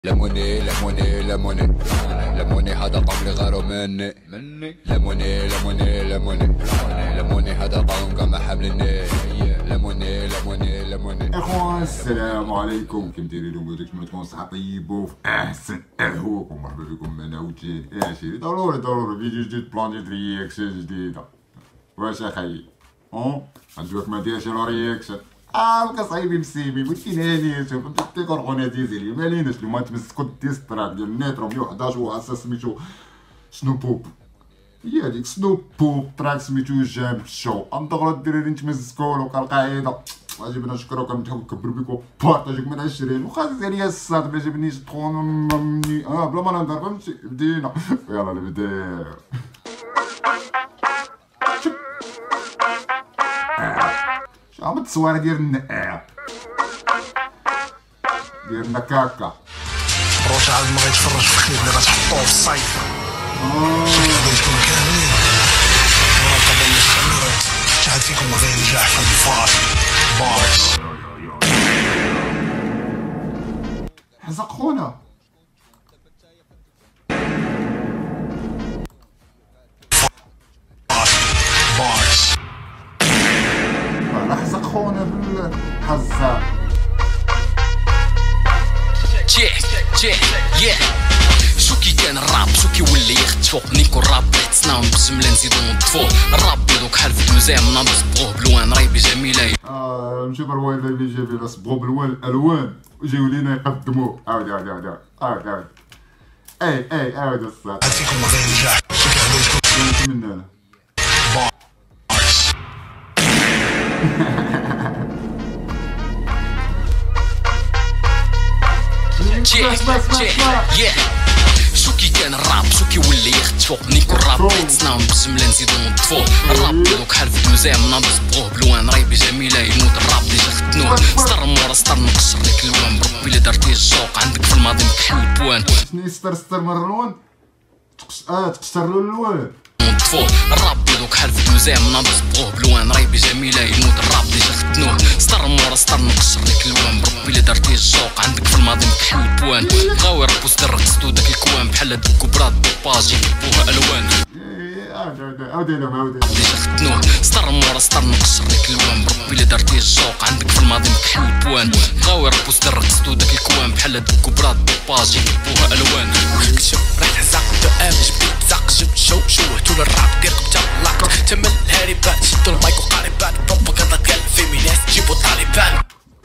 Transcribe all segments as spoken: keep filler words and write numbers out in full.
لموني لموني لموني لموني هذا قوم غيروا مني مني لموني لموني لموني لموني هذا قوم كما حملني لموني لموني لموني. اخوان السلام عليكم، كيف دايرين؟ نتمنى تكونوا صحه طيبه وفي احسن احوالكم. ومرحبا بكم معنا عاوتاني. يا شيري ضروري ضروري فيديو جديد، بلان ديال رياكشن جديده. واش اخاي اه عجبك ما ديرش رياكشن؟ اه بقى صعيبي مسيبي ولكن هاني شوف انت تيكون خونا ديزيلي ماليناش اليوم تمسكوا الديستراك ديال النيترو مية وحداش وعسى سميتو شنو بوب، هي هذيك سنو بوب تراك سميتو جام شو. انضغلوا الدراري نتمسكوا له كالقاعده. عجبنا نشكركم نكبروا بكم بارطاجيكم من عشرين وخاص عليا الصاد ما جابنيش تخوني اه بلا ما نهضر فهمتي. بدينا يلا نبدا. شحال من التصويره ديال النقاع ديال النكاكا روش عاد ما غيتفرج في الخير اللي غتحطوه في الصيف. بغيتكم كاملين مراقبه من الخميرات. شحال فيكم ما غينجح في الفاس بارس حزق خونا بارس حزق خونا بالحزاق. جيه جيه يه شو كي كان الراب شو كي ولي يختفو نيكو الراب تحت سناهم بجملة نزيدو نطفو. الراب بيدوك حرف دوزام نابس بغوه بالوان رايبي جميلة. اه نمشي بالرويضة اللي جابي راس بغو بالوان الالوان وجاو لينا يقدمو. عاود عاود عاود عاود عاود اي اي عاود الصاد. شحال فيكم ما غينجح شكون من هنا بارس جيه جيه يه شو كي كان الراب شو كي ولي يختفو نيكو الراب تحت سناهم بجملة نزيدو نطفو. الراب بيدوك حرف دوزام نابس بغوه بالوان رايبي جميلة يموت الراب ديجا ختنوه. ستر مورا ستر نقشر ليك الوان بربي اللي درتيه الشوق عندك في الماضي مكحل البوان. شنو ستر ستر من الروان تقش اه تقشر له الوان نطفو. الراب بيدوك حرف دوزام نابس بغوه بالوان رايبي جميلة يموت الراب ديجا ختنوه. ستر مورا ستر نقشر ليك الوان بربي اللي درتيه الشوق عندك في الماضي مكحل البوان. غاوي رابوس درقصتو داك الكوان بحال هادوك وبراد باجي كتبوها الوان. عاود عاود عاود عاود ديجا ختنوه. ستر مورا ستر نقشر ليك الوان بربي اللي درتيه الشوق عندك في الماضي مكحل البوان. غاوي رابوس درقصتو داك الكوان بحال هادوك وبراد باجي كتبوها الوان. كتشوف ريح زق دؤام جبت زق جبت شو شوهتو للراب ديالك بتطلق تمل الهاربات شدو المايك وقاربات بروباغندا ديال الفيمينيست جيبو الطالبان.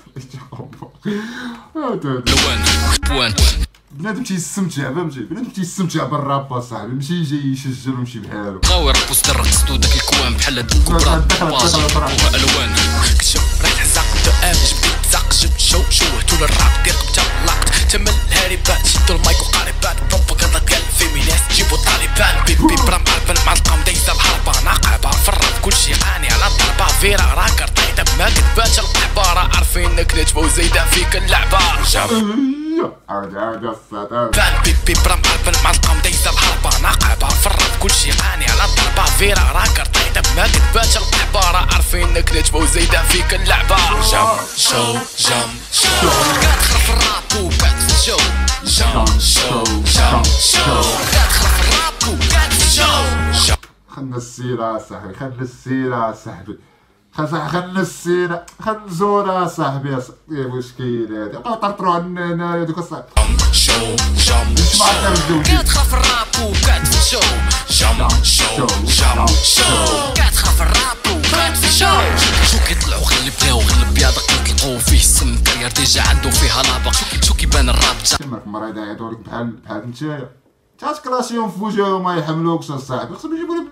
الوان بوان بنادم تيستمتع فهمتي، بنادم تيستمتع بالراب اصاحبي ماشي يجي يسجل ويمشي بحالو. غاوي رابوس درقصتو داك الكوان بحال هادوك وبراد باجي كتبوها الوان. كتشوف ريح زق دؤام جبت زق جبت شو شوهتو للراب ديالك بتطلق تمل الهاربات شدو المايك وقاربات بروباغندا ديال الفيمينيست جيبو الطالبان. بي بي برا معرفن مع القوم دايزه الهربه ناقبه في الراب كلشي غاني على الضربه فيرا راك رطيطه ما كتبانش القحباره عارفينك نجمه وزايده فيك اللعبه. عاود عاود الصاد فان بي بي برا معرفن مع القوم دايزه الهربه ناقبه في الراب كلشي غاني على الضربه فيرا راك رطيطه ما كتبانش القحباره عارفينك نجمه وزايده فيك اللعبه. جام شو جام شو كتخرب في الراب وكتفجو جام شو جام شو كتخرب في الراب وكتفجو. خلنا السيرة صاحبي خلنا السيرة صاحبي خلنا خلنا السيرة خلنا الزورة صاحبي. يا مشكل هادي بقاو طرطرو عنا هنايا دوك الصاحبي شو جام نسمع الترجمة كتخاف الراب وكتفجو جام شو جام شو كتخاف الراب وكتفجو. شو كيطلعو غلب بلاو غلب بياضك كتلقاو فيه السم كارير ديجا عندو فيها لابق. شو كيبان الراب كيما في مرة يعيطوا لك بحال بحال نتايا تاتكلاشيهم في وجههم ما يحملوكش اصاحبي. خصهم يجيبو لك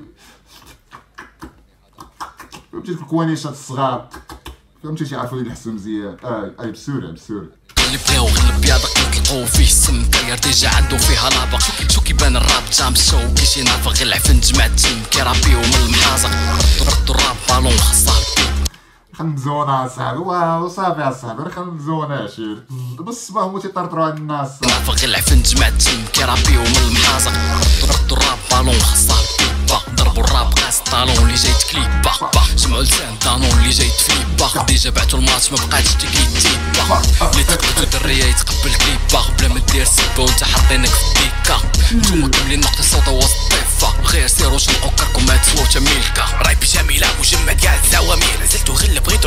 فهمتي ديك الكوانيشات الصغار فهمتي تيعرفو يلحسو مزيان. اي اي بسورة بسورة غلب بلاو غلب بياضك كتلقاو فيه السم كارير ديجا عندو فيها لابق. شو كيبان الراب جام شو كيشي نافق غير العفن جمع التم كيرابيو من المحازق. ردو الراب بالون خاصها خنزونا اصاحبي واو صافي اصاحبي راه خنزونا شير بالصباح هما تيطرطرو على الناس نافق غير العفن جمع التم كيرابيو من المحازق. ردو الراب بالون خاصها با ضربوا الراب قاس الطالون اللي جاي تكليبا جمعوا لسان دانون اللي جاي تفليبا ديجا بعتو الماتش ما بقاتش تكيتيبا اللي تقبل دريه يتقبل كليبا بلا ما دير سبه وانت حاطينك في الديكا نتوما كاملين نقطه صودا وسط الطيفه غير سيروا شنقوا كركم ما تسووا تا ميلكا راي بجميله مجمد كاع الزوامير نزلتو غير بغيتو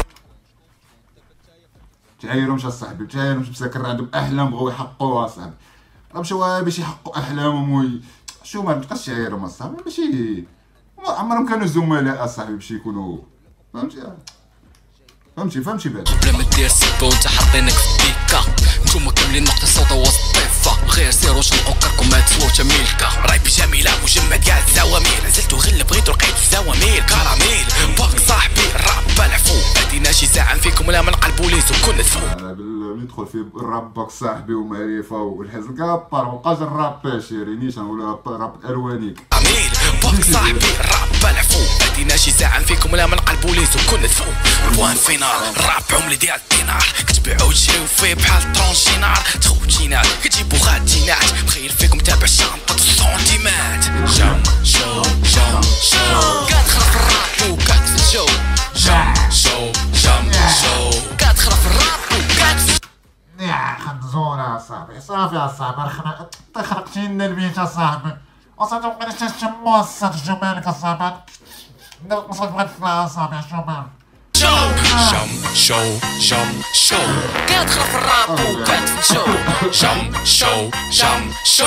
تعايرهمش اصاحبي تعايرهمش مساكن عندهم احلام بغاو يحققوها اصاحبي راه مشاو باش يحققوا احلامهم وي شو ما تبقاش تعايرهم اصاحبي ماشي عمرهم كانوا زملاء اصاحبي باش يكونوا فهمتي فهمتي فهمتي بعد بلا ما دير سبه وانت حاطينك في الديكا نتوما كاملين نقطه صودا وسط الطيفه غير سيروا شنقوا كركم ما تسووا تا ميلكا راي بجميله مجمد كاع الزوامير نزلتو غير بغيتو لقيت الزوامير كراميل باك صاحبي الراب بالعفو مادينا شي زعم فيكم ولا من قلبو ليزو كل تفو ندخل في الراب باك صاحبي ومعرفه والحزن كابار مابقاش الراب باشيري نيشان ولا راب الالوانيك اميل باك صاحبي الراب بالعفو مادينا شي زعم فيكم ولا من قلبو ليزو كل تفو البوان فينال الراب عملي ديال الدينار كتبيعو وتشريو فيه بحال طرونجينار تخوتينات كتجيبو غاتينات مخير فيكم تابع شنطة السونتيمات جام شو جام شو كتدخل في الراب وكتف الجو جام شو جام شو كتدخل في الراب وكتف يا خنزورة اصاحبي صافي اصاحبي رخنا انت خرقتي لنا البيت اصاحبي اصاحبي مبقيناش تنشمو الصاد جمالك اصاحبي نوصلك بغيت نطلع اصاحبي جمال شو جام شو جام شو كتدخل في الراب وكتف الجو جام شو جام شو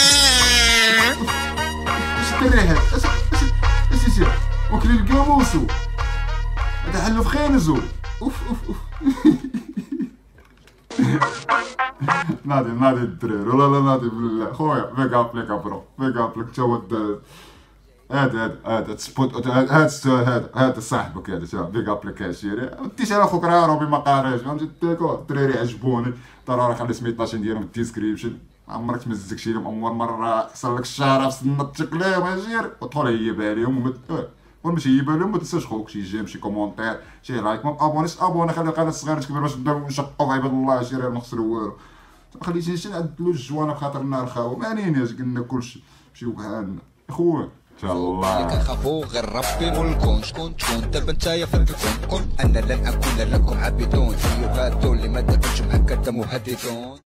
اش دري هاد اش اش اش وكل القاموسو هذا حلو في خينزو اوف اوف اوف نادي نادي الدرير ولا لا نادي بالله خويا ميك اب ليك برو ميك اب لك تا هو هذا هذا هذا سبوت هذا هذا هذا صاحبك هذا شوف ميك اب لك عشيري انت على خوك راه ربي ما قاريش فهمتي ديكو الدراري عجبوني ترى راه خلي سميتاشن ديالهم في الديسكريبشن عمرك تمزك شي لهم اول مره حصل لك الشعره في سنتك ليهم اجير ودخل هيبها لهم وماشي هيبها لهم ما تنساش خوك شي جيم شي كومونتير شي لايك ما ابونيش ابوني خلي القناه صغيره تكبر باش نبداو نشقوا عباد الله عشيري ما خسروا والو خليتي شي نعدلو الجوانه بخاطر النار خاوه مانيناش قلنا كلشي مشي وبحالنا اخويا ان شاء الله كنخافو غير ربي والكون شكون تكون دابا نتايا فين تكون كون انا لن اكون لكم عبيدون ايها اللي ما دابنش معاك مهددون